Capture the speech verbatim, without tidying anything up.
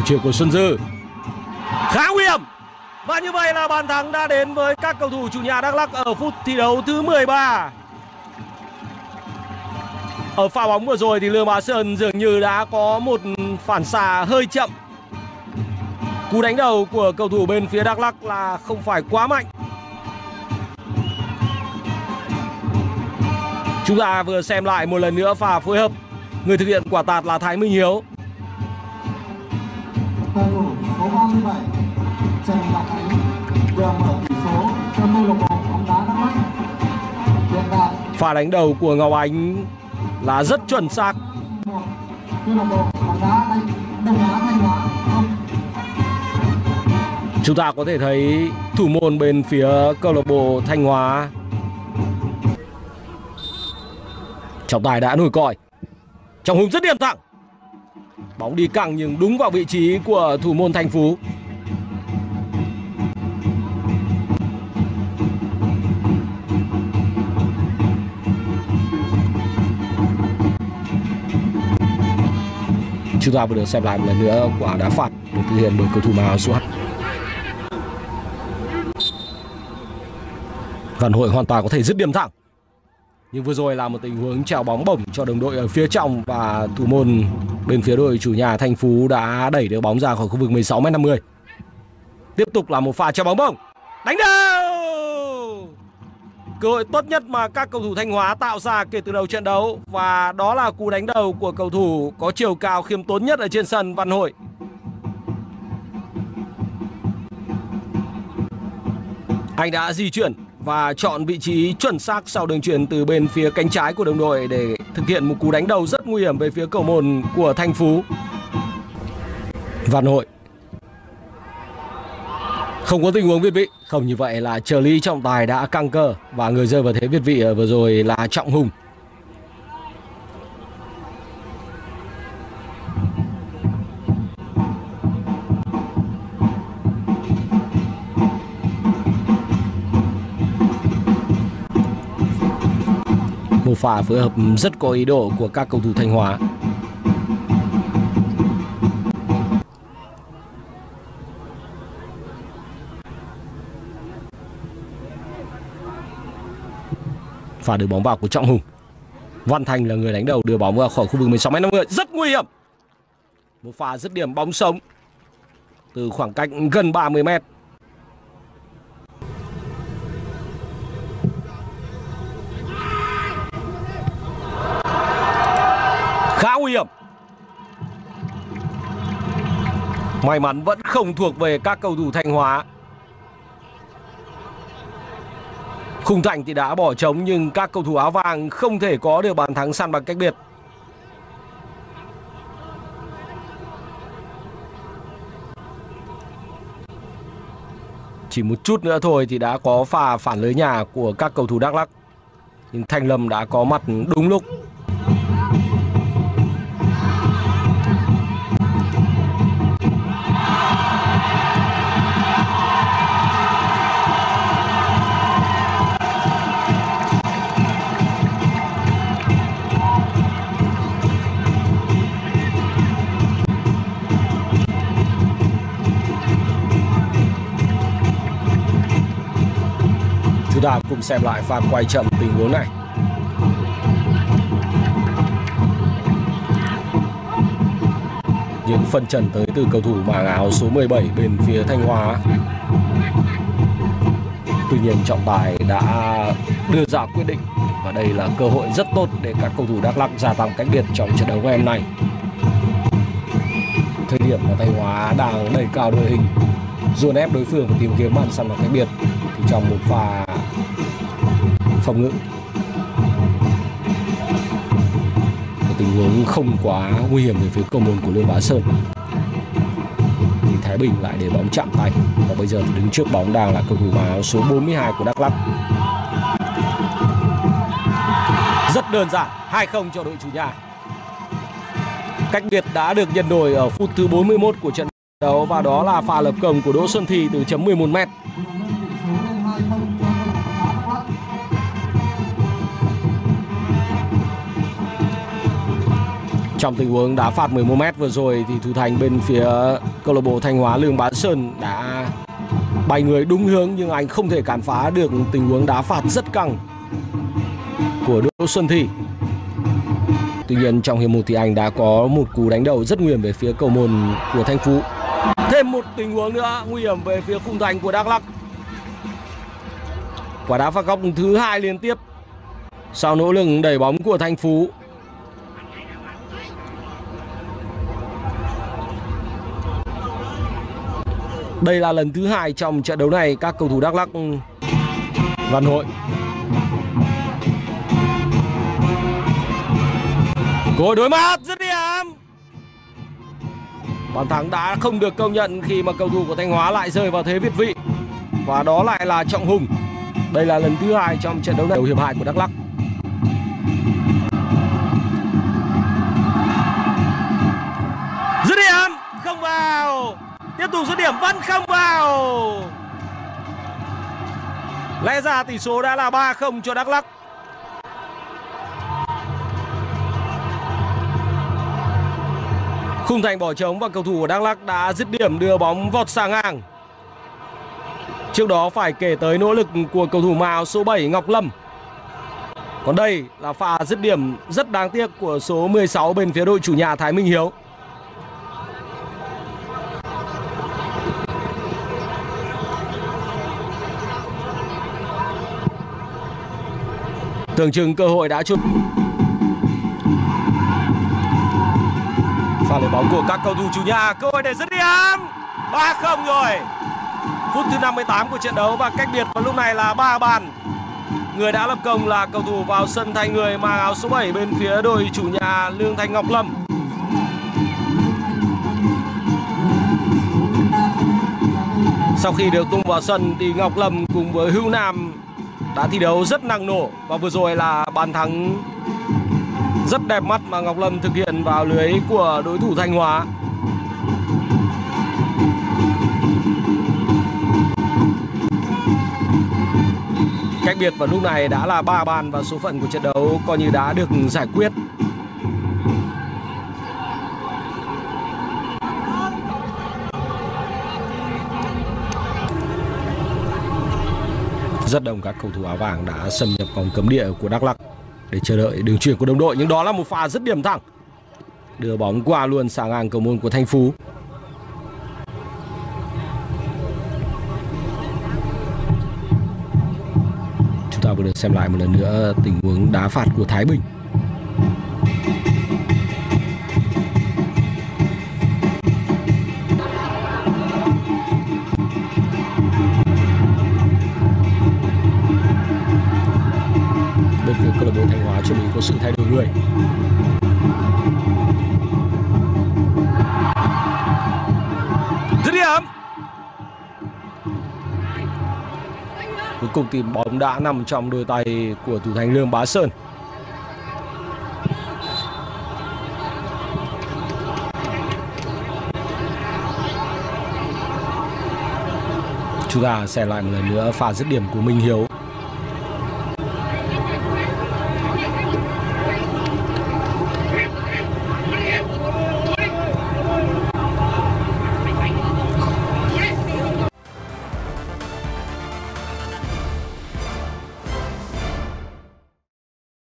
chia của Xuân Dư. Khá nguy hiểm. Và như vậy là bàn thắng đã đến với các cầu thủ chủ nhà Đắk Lắk ở phút thi đấu thứ mười ba. Ở pha bóng vừa rồi thì Lương Bá Sơn dường như đã có một phản xạ hơi chậm. Cú đánh đầu của cầu thủ bên phía Đắk Lắk là không phải quá mạnh. Chúng ta vừa xem lại một lần nữa pha phối hợp. Người thực hiện quả tạt là Thái Minh Hiếu. Cầu thủ số ba mươi bảy Trần Ngọc Ánh vừa mở tỷ số cho câu lạc bộ bóng đá Đắk Lắk. Hiện tại pha đánh đầu của Ngọc Ánh là rất chuẩn xác. câu lạc bộ bóng đá Đông Á Thanh Hóa không. Chúng ta có thể thấy thủ môn bên phía câu lạc bộ Thanh Hóa trọng tài đã nổi còi. Trọng Hùng rất điểm thẳng. Bóng đi căng nhưng đúng vào vị trí của thủ môn Thành Phú. Chúng ta vừa được xem lại một lần nữa quả đá phạt được thực hiện bởi cầu thủ mặc áo số hai. Văn Hội hoàn toàn có thể dứt điểm thẳng. Nhưng vừa rồi là một tình huống trèo bóng bổng cho đồng đội ở phía trong và thủ môn bên phía đội chủ nhà Thanh Phú đã đẩy được bóng ra khỏi khu vực mười sáu mét năm mươi. Tiếp tục là một pha trèo bóng bổng. Đánh đầu! Cơ hội tốt nhất mà các cầu thủ Thanh Hóa tạo ra kể từ đầu trận đấu. Và đó là cú đánh đầu của cầu thủ có chiều cao khiêm tốn nhất ở trên sân, Văn Hội. Anh đã di chuyển và chọn vị trí chuẩn xác sau đường chuyền từ bên phía cánh trái của đồng đội để thực hiện một cú đánh đầu rất nguy hiểm về phía cầu môn của Thanh Phú. Văn Hội không có tình huống việt vị. Không, như vậy là trợ lý trọng tài đã căng cơ và người rơi vào thế việt vị vừa rồi là Trọng Hùng. Một pha phối hợp rất có ý đồ của các cầu thủ Thanh Hóa. Pha đưa bóng vào của Trọng Hùng. Văn Thành là người đánh đầu đưa bóng vào khỏi khu vực mười sáu mét năm mươi. Rất nguy hiểm. Một pha dứt điểm bóng sống từ khoảng cách gần ba mươi mét. Khá nguy hiểm. May mắn vẫn không thuộc về các cầu thủ Thanh Hóa. Khung thành thì đã bỏ trống nhưng các cầu thủ áo vàng không thể có được bàn thắng săn bằng cách biệt. Chỉ một chút nữa thôi thì đã có pha phản lưới nhà của các cầu thủ Đắk Lắk. Nhưng Thanh Lâm đã có mặt đúng lúc. Chúng ta cùng xem lại pha quay chậm tình huống này. Những phân trần tới từ cầu thủ mang áo số mười bảy bên phía Thanh Hóa. Tuy nhiên trọng tài đã đưa ra quyết định và đây là cơ hội rất tốt để các cầu thủ Đắk Lắk gia tăng cách biệt trong trận đấu ngày hôm nay. Thời điểm mà Thanh Hóa đang đẩy cao đội hình, dồn ép đối phương và tìm kiếm bàn săn bằng cách biệt thì trong một pha phòng ngự, một tình huống không quá nguy hiểm về phía cầu môn của Lương Bá Sơn thì Thái Bình lại để bóng chạm tay và bây giờ thì đứng trước bóng đang là cầu thủ mặc áo số bốn mươi hai của Đắk Lắk. Rất đơn giản, hai không cho đội chủ nhà. Cách biệt đã được nhân đôi ở phút thứ bốn mươi mốt của trận đấu và đó là pha lập công của Đỗ Xuân Thi từ chấm mười một mét. Trong tình huống đá phạt mười một mét vừa rồi thì thủ thành bên phía câu lạc bộ Thanh Hóa Lương Bá Sơn đã bay người đúng hướng, nhưng anh không thể cản phá được tình huống đá phạt rất căng của Đỗ Xuân Thi. Tuy nhiên trong hiệp một thì anh đã có một cú đánh đầu rất nguy hiểm về phía cầu môn của Thanh Phú. Thêm một tình huống nữa nguy hiểm về phía khung thành của Đắk Lắk. Quả đá phạt góc thứ hai liên tiếp sau nỗ lực đẩy bóng của Thanh Phú. Đây là lần thứ hai trong trận đấu này các cầu thủ Đắk Lắk Văn Hội. Cơ hội đối mặt dứt điểm. Bàn thắng đã không được công nhận khi mà cầu thủ của Thanh Hóa lại rơi vào thế việt vị. Và đó lại là Trọng Hùng. Đây là lần thứ hai trong trận đấu này đầu hiệp hai của Đắk Lắk. Dứt điểm không vào. Tiếp tục dứt điểm vẫn không vào. Lẽ ra tỷ số đã là ba không cho Đắk Lắk. Khung thành bỏ trống và cầu thủ của Đắk Lắk đã dứt điểm đưa bóng vọt sang ngang. Trước đó phải kể tới nỗ lực của cầu thủ màu số bảy Ngọc Lâm. Còn đây là pha dứt điểm rất đáng tiếc của số mười sáu bên phía đội chủ nhà Thái Minh Hiếu. Tưởng chừng cơ hội đã trút. Pha lấy bóng của các cầu thủ chủ nhà, cơ hội để dứt điểm. ba không rồi. Phút thứ năm mươi tám của trận đấu và cách biệt vào lúc này là ba bàn. Người đã lập công là cầu thủ vào sân thay người mang áo số bảy bên phía đội chủ nhà Lương Thanh Ngọc Lâm. Sau khi được tung vào sân thì Ngọc Lâm cùng với Hữu Nam đã thi đấu rất năng nổ, và vừa rồi là bàn thắng rất đẹp mắt mà Ngọc Lâm thực hiện vào lưới của đối thủ Thanh Hóa. Cách biệt vào lúc này đã là ba bàn và số phận của trận đấu coi như đã được giải quyết. Rất đông các cầu thủ áo vàng đã xâm nhập vòng cấm địa của Đắk Lắk để chờ đợi đường chuyền của đồng đội, nhưng đó là một pha dứt điểm thẳng, đưa bóng qua luôn sang ngang cầu môn của Thanh Phú. Chúng ta vừa được xem lại một lần nữa tình huống đá phạt của Thái Bình. Bên phía câu lạc bộ Thanh Hóa chuẩn bị có sự thay đổi người. Dứt điểm. Cuối cùng thì bóng đã nằm trong đôi tay của thủ thành Lương Bá Sơn. Chúng ta xem lại một lần nữa pha dứt điểm của Minh Hiếu.